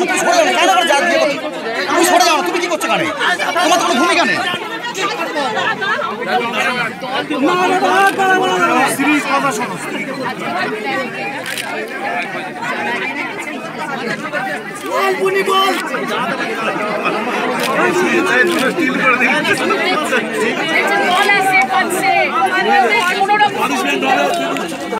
তুমি সরে যাও না, তুমি কি করছো কানে? তোমার তো কোনো ভূমিকা নেই।